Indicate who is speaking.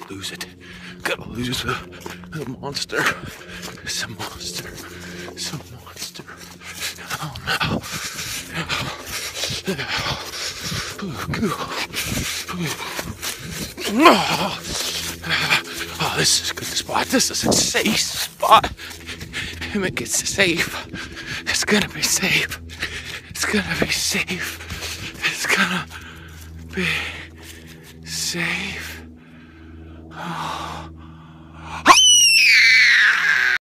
Speaker 1: lose it. Gotta lose the monster. It's a monster. It's a monster. Oh no. Oh, this is a good spot. This is a safe spot. Make it safe. It's gonna be safe. It's gonna be safe. It's gonna be safe. Oh.